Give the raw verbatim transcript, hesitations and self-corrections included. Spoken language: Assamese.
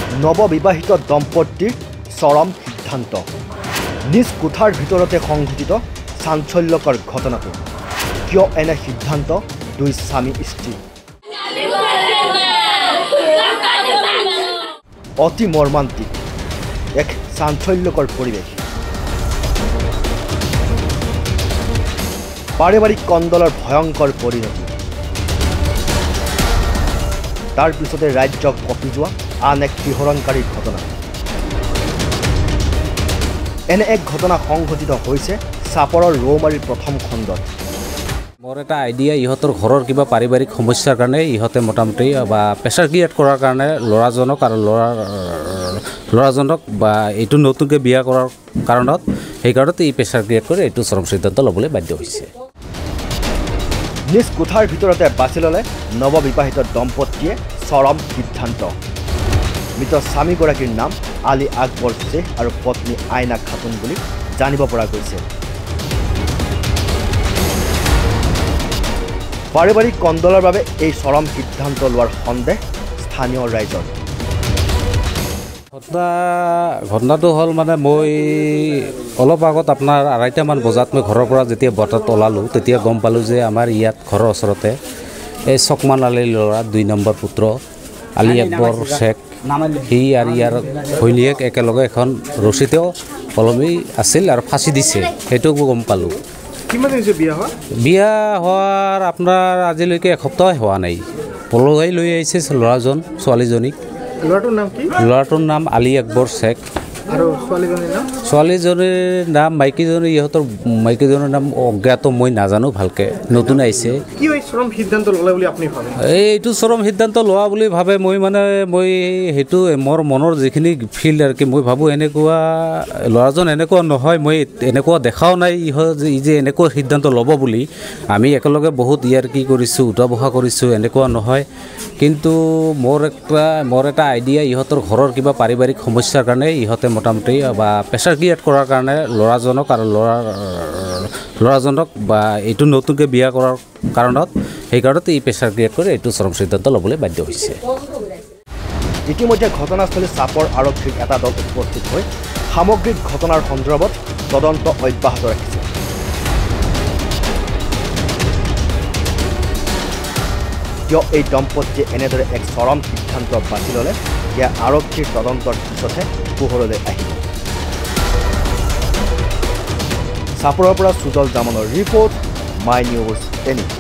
নৱবিবাহিত দম্পতীৰ চৰম সিদ্ধান্ত নিজ কোঠাৰ ভিতৰতে সংঘটিত চাঞ্চল্যকৰ ঘটনাটো কিয় এনে সিদ্ধান্ত দুই স্বামী স্ত্ৰী অতি মৰ্মান্তিক এক চাঞ্চল্যকৰ পৰিৱেশ পাৰিবাৰিক কন্দলৰ ভয়ংকৰ পৰিণতি তাৰ পিছতে ৰাজ্যক কঁপি যোৱা আন এক শিহৰণকাৰী ঘটনা এনে এক ঘটনা সংঘটিত হৈছে চাপৰৰ ৰৌমাৰীৰ প্ৰথম খণ্ডত মোৰ এটা আইডিয়া ইহঁতৰ ঘৰৰ কিবা পাৰিবাৰিক সমস্যাৰ কাৰণে ইহঁতে মোটামুটি বা প্ৰেছাৰ ক্ৰিয়েট কৰাৰ কাৰণে ল'ৰাজনক আৰু ল'ৰা ল'ৰাজনক বা এইটো নতুনকৈ বিয়া কৰাৰ কাৰণত সেইকাৰণতে এই প্ৰেছাৰ ক্ৰিয়েট কৰি এইটো চৰম সিদ্ধান্ত ল'বলৈ বাধ্য হৈছে নিজ কোঠাৰ ভিতৰতে বাছি ল'লে নৱবিবাহিত দম্পতীয়ে চৰম সিদ্ধান্ত মৃত স্বামীগৰাকীৰ নাম আলী আকবৰ শ্বেখ আৰু পত্নী আইনা খাতুন বুলি জানিব পৰা গৈছে পাৰিবাৰিক কন্দলৰ বাবে এই চৰম সিদ্ধান্ত লোৱাৰ সন্দেহ স্থানীয় ৰাইজৰ ঘটনা ঘটনাটো হ'ল মানে মই অলপ আগত আপোনাৰ আঢ়ৈটামান বজাত মই ঘৰৰ পৰা যেতিয়া বতাত ওলালোঁ তেতিয়া গম পালোঁ যে আমাৰ ইয়াত ঘৰৰ ওচৰতে এই চকমান আলীৰ ল'ৰা দুই নম্বৰ পুত্ৰ আলী আকবৰ শ্বেখ সি আৰু ইয়াৰ ঘৈণীয়েক একেলগে এখন ৰছীতেও কলমী আছিল আৰু ফাঁচি দিছে সেইটো গম পালোঁ বিয়া হোৱাৰ আপোনাৰ আজিলৈকে এসপ্তাহ হোৱা নাই পলুৱাই লৈ আহিছে ল'ৰাজন ছোৱালীজনীক ল'ৰাটোৰ নাম কি ল'ৰাটোৰ নাম আলী আকবৰ শ্বেখ আৰু ছোৱালীজনীৰ নাম ছোৱালীজনীৰ নাম মাইকীজনী ইহঁতৰ মাইকীজনীৰ নাম অজ্ঞাত মই নাজানো ভালকৈ নতুন আহিছে কি এই চৰম সিদ্ধান্ত ল'লে বুলি আপুনি ভাবে এইটো চৰম সিদ্ধান্ত লোৱা বুলি ভাবে মই মানে মই সেইটো মোৰ মনৰ যিখিনি ফিল আৰু কি মই ভাবোঁ এনেকুৱা ল'ৰাজন এনেকুৱা নহয় মই এনেকুৱা দেখাও নাই ইহঁত ই যে এনেকুৱা সিদ্ধান্ত ল'ব বুলি আমি একেলগে বহুত ইয়াৰ কি কৰিছোঁ উঠা বহা কৰিছোঁ এনেকুৱা নহয় কিন্তু মোৰ এটা মোৰ এটা আইডিয়া ইহঁতৰ ঘৰৰ কিবা পাৰিবাৰিক সমস্যাৰ কাৰণে ইহঁতে মোটামুটি বা প্ৰেছাৰ ক্ৰিয়েট কৰাৰ কাৰণে ল'ৰাজনক আৰু ল'ৰা ল'ৰাজনক বা এইটো নতুনকৈ বিয়া কৰাৰ কাৰণত সেইকাৰণতে এই প্ৰেছাৰ ক্ৰিয়েট কৰি এইটো চৰম সিদ্ধান্ত ল'বলৈ বাধ্য হৈছে ইতিমধ্যে ঘটনাস্থলীত চাপৰ আৰক্ষীৰ এটা দল উপস্থিত হৈ সামগ্ৰিক ঘটনাৰ সন্দৰ্ভত তদন্ত অব্যাহত ৰাখিছে কিয় এই দম্পতীয়ে এনেদৰে এক চৰম সিদ্ধান্ত বাছি ল'লে সেয়া আৰক্ষীৰ তদন্তৰ পিছতহে পোহৰলৈ আহিব চাপৰৰ পৰা সুজল জামানৰ ৰিপৰ্ট মাই নিউজ এনি